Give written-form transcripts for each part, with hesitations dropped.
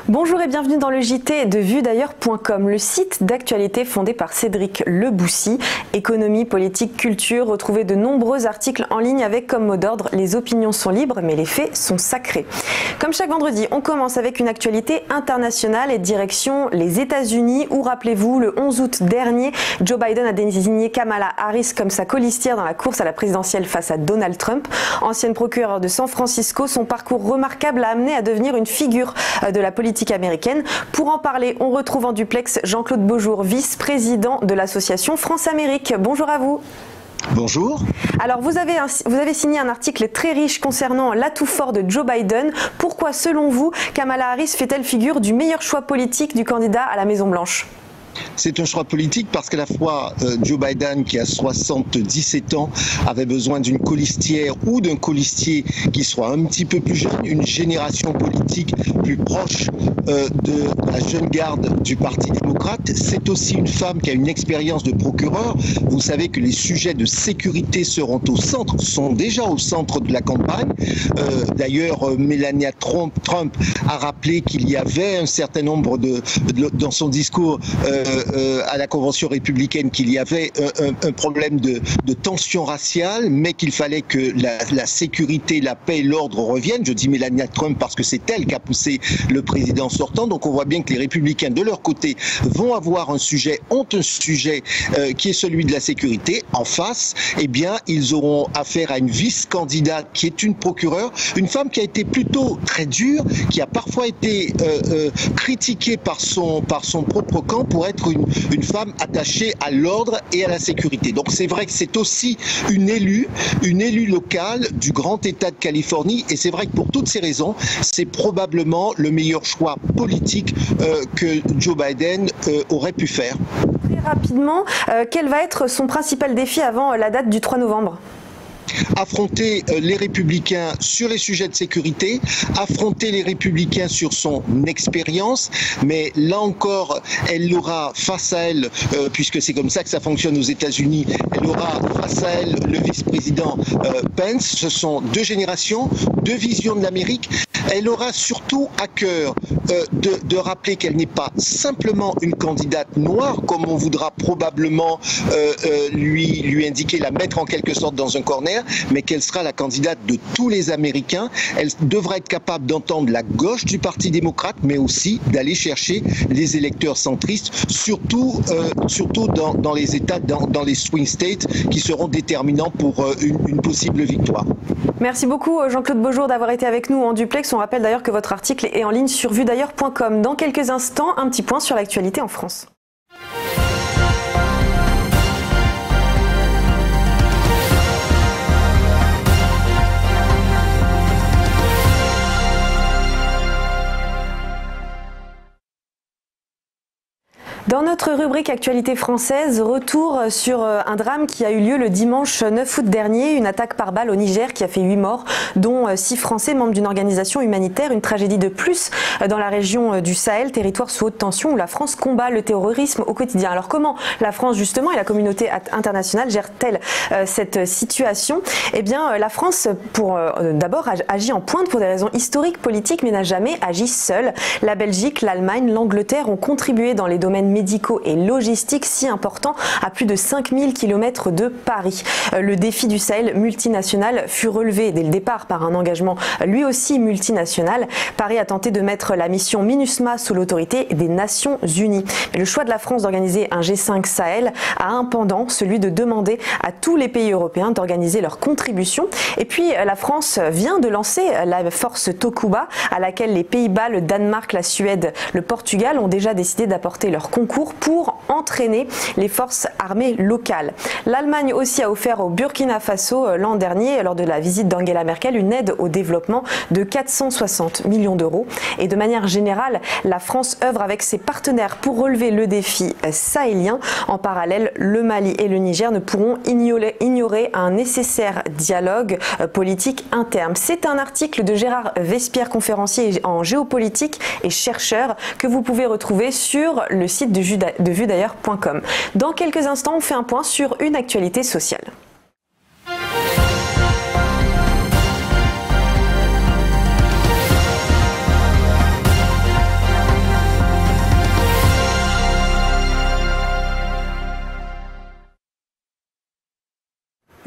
Bonjour et bienvenue dans le JT de VueDailleurs.com, le site d'actualité fondé par Cédric Leboussy. Économie, politique, culture, retrouvez de nombreux articles en ligne avec comme mot d'ordre « Les opinions sont libres mais les faits sont sacrés ». Comme chaque vendredi, on commence avec une actualité internationale et direction les États-Unis où, rappelez-vous, le 11 août dernier, Joe Biden a désigné Kamala Harris comme sa colistière dans la course à la présidentielle face à Donald Trump. Ancienne procureure de San Francisco, son parcours remarquable l'a amenée à devenir une figure de la politique américaine. Pour en parler, on retrouve en duplex Jean-Claude Beaujour, vice-président de l'association France-Amérique. Bonjour à vous. Bonjour. Alors vous avez signé un article très riche concernant l'atout fort de Joe Biden. Pourquoi, selon vous, Kamala Harris fait-elle figure du meilleur choix politique du candidat à la Maison-Blanche ? C'est un choix politique parce qu'à la fois Joe Biden, qui a 77 ans, avait besoin d'une colistière ou d'un colistier qui soit un petit peu plus jeune, une génération politique plus proche de la jeune garde du Parti démocrate. C'est aussi une femme qui a une expérience de procureur. Vous savez que les sujets de sécurité seront sont déjà au centre de la campagne. D'ailleurs, Melania Trump a rappelé qu'il y avait un certain nombre dans son discours à la Convention républicaine qu'il y avait un problème de tension raciale, mais qu'il fallait que la sécurité, la paix et l'ordre reviennent. Je dis Melania Trump parce que c'est elle qui a poussé le président sortant. Donc on voit bien que les républicains de leur côté ont un sujet qui est celui de la sécurité. En face, eh bien, ils auront affaire à une vice-candidate qui est une procureure, une femme qui a été plutôt très dure, qui a parfois été critiquée par son propre camp pour être une femme attachée à l'ordre et à la sécurité. Donc c'est vrai que c'est aussi une élue locale du grand État de Californie, et c'est vrai que pour toutes ces raisons, c'est probablement le meilleur choix politique que Joe Biden aurait pu faire. Très rapidement, quel va être son principal défi avant la date du 3 novembre ? Affronter les républicains sur les sujets de sécurité, affronter les républicains sur son expérience, mais là encore, elle aura face à elle, puisque c'est comme ça que ça fonctionne aux États-Unis, elle aura face à elle le vice-président Pence. Ce sont deux générations, deux visions de l'Amérique. Elle aura surtout à cœur de rappeler qu'elle n'est pas simplement une candidate noire, comme on voudra probablement lui indiquer, la mettre en quelque sorte dans un corner, mais qu'elle sera la candidate de tous les Américains. Elle devra être capable d'entendre la gauche du Parti démocrate, mais aussi d'aller chercher les électeurs centristes, surtout dans les États, dans les swing states, qui seront déterminants pour une possible victoire. Merci beaucoup Jean-Claude Beaujour d'avoir été avec nous en duplex. On rappelle d'ailleurs que votre article est en ligne sur VueDailleurs.com. Dans quelques instants, un petit point sur l'actualité en France. Dans notre rubrique Actualité française, retour sur un drame qui a eu lieu le dimanche 9 août dernier, une attaque par balle au Niger qui a fait 8 morts, dont 6 Français membres d'une organisation humanitaire, une tragédie de plus dans la région du Sahel, territoire sous haute tension où la France combat le terrorisme au quotidien. Alors comment la France justement et la communauté internationale gère-t-elle cette situation ? Eh bien la France d'abord agit en pointe pour des raisons historiques, politiques, mais n'a jamais agi seule. La Belgique, l'Allemagne, l'Angleterre ont contribué dans les domaines médicaux et logistiques si importants à plus de 5000 km de Paris. Le défi du Sahel multinational fut relevé dès le départ par un engagement lui aussi multinational. Paris a tenté de mettre la mission MINUSMA sous l'autorité des Nations Unies. Mais le choix de la France d'organiser un G5 Sahel a un pendant, celui de demander à tous les pays européens d'organiser leur contribution. Et puis la France vient de lancer la force Tokuba à laquelle les Pays-Bas, le Danemark, la Suède, le Portugal ont déjà décidé d'apporter leur concours pour entraîner les forces armées locales. L'Allemagne aussi a offert au Burkina Faso l'an dernier, lors de la visite d'Angela Merkel, une aide au développement de 460 millions d'euros. Et de manière générale, la France œuvre avec ses partenaires pour relever le défi sahélien. En parallèle, le Mali et le Niger ne pourront ignorer un nécessaire dialogue politique interne. C'est un article de Gérard Vespierre, conférencier en géopolitique et chercheur, que vous pouvez retrouver sur le site de VueDailleurs.com. Dans quelques instants, on fait un point sur une actualité sociale.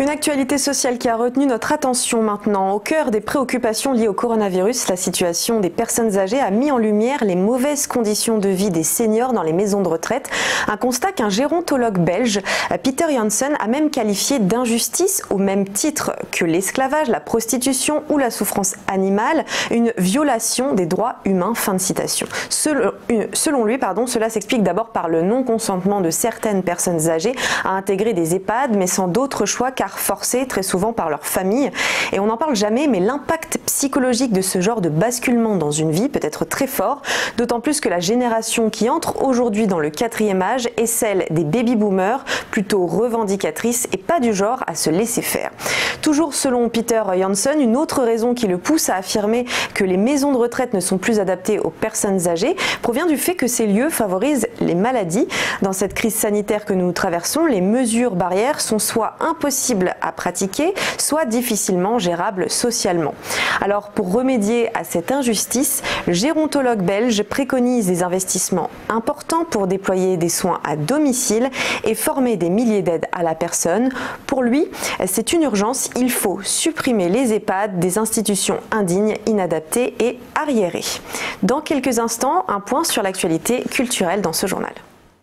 Une actualité sociale qui a retenu notre attention maintenant. Au cœur des préoccupations liées au coronavirus, la situation des personnes âgées a mis en lumière les mauvaises conditions de vie des seniors dans les maisons de retraite. Un constat qu'un gérontologue belge, Peter Janssen, a même qualifié d'injustice au même titre que l'esclavage, la prostitution ou la souffrance animale, une violation des droits humains. Fin de citation. Selon lui, cela s'explique d'abord par le non-consentement de certaines personnes âgées à intégrer des EHPAD, mais sans d'autre choix car forcés très souvent par leur famille. Et on n'en parle jamais, mais l'impact psychologique de ce genre de basculement dans une vie peut être très fort, d'autant plus que la génération qui entre aujourd'hui dans le 4e âge est celle des baby-boomers, plutôt revendicatrices et pas du genre à se laisser faire. Toujours selon Peter Janssen, une autre raison qui le pousse à affirmer que les maisons de retraite ne sont plus adaptées aux personnes âgées provient du fait que ces lieux favorisent les maladies. Dans cette crise sanitaire que nous traversons, les mesures barrières sont soit impossibles à pratiquer, soit difficilement gérables socialement. Alors pour remédier à cette injustice, le gérontologue belge préconise des investissements importants pour déployer des soins à domicile et former des milliers d'aides à la personne. Pour lui, c'est une urgence, il faut supprimer les EHPAD des institutions indignes, inadaptées et arriérées. Dans quelques instants, un point sur l'actualité culturelle dans ce journal.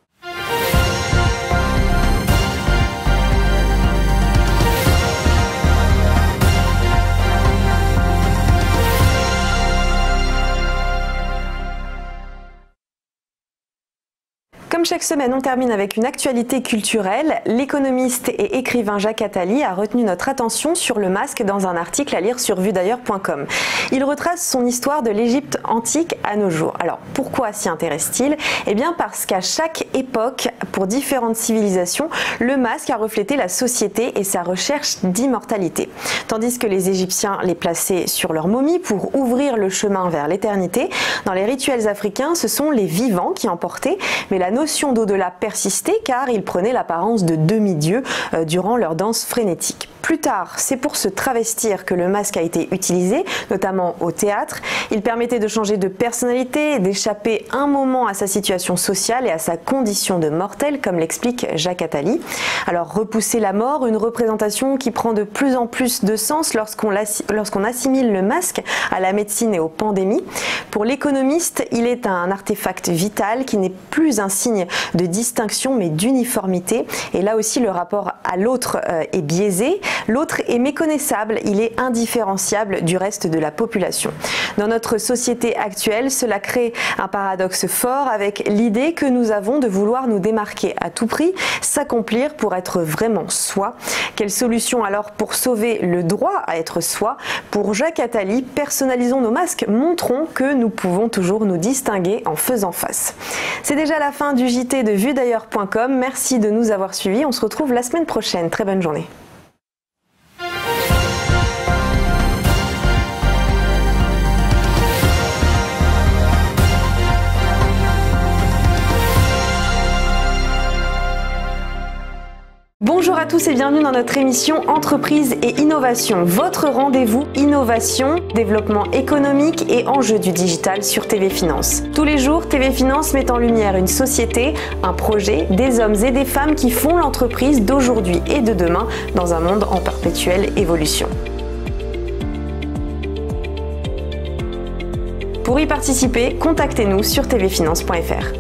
Comme chaque semaine, on termine avec une actualité culturelle. L'économiste et écrivain Jacques Attali a retenu notre attention sur le masque dans un article à lire sur vuedailleurs.com. Il retrace son histoire de l'Égypte antique à nos jours. Alors pourquoi s'y intéresse-t-il ? Eh bien parce qu'à chaque époque, pour différentes civilisations, le masque a reflété la société et sa recherche d'immortalité. Tandis que les Égyptiens les plaçaient sur leur momie pour ouvrir le chemin vers l'éternité, dans les rituels africains, ce sont les vivants qui emportaient, mais la notion d'au-delà persistait car ils prenaient l'apparence de demi-dieux durant leur danse frénétique. Plus tard, c'est pour se travestir que le masque a été utilisé, notamment au théâtre. Il permettait de changer de personnalité, d'échapper un moment à sa situation sociale et à sa condition de mortel, comme l'explique Jacques Attali. Alors, repousser la mort, une représentation qui prend de plus en plus de sens lorsqu'on assimile le masque à la médecine et aux pandémies. Pour l'économiste, il est un artefact vital qui n'est plus un signe de distinction mais d'uniformité. Et là aussi, le rapport à l'autre est biaisé. L'autre est méconnaissable, il est indifférenciable du reste de la population. Dans notre société actuelle, cela crée un paradoxe fort avec l'idée que nous avons de vouloir nous démarquer à tout prix, s'accomplir pour être vraiment soi. Quelle solution alors pour sauver le droit à être soi ? Pour Jacques Attali, personnalisons nos masques, montrons que nous pouvons toujours nous distinguer en faisant face. C'est déjà la fin du JT de vuedailleurs.com. Merci de nous avoir suivis. On se retrouve la semaine prochaine. Très bonne journée. Bonjour à tous et bienvenue dans notre émission Entreprise et Innovation, votre rendez-vous innovation, développement économique et enjeux du digital sur TV Finance. Tous les jours, TV Finance met en lumière une société, un projet, des hommes et des femmes qui font l'entreprise d'aujourd'hui et de demain dans un monde en perpétuelle évolution. Pour y participer, contactez-nous sur tvfinance.fr.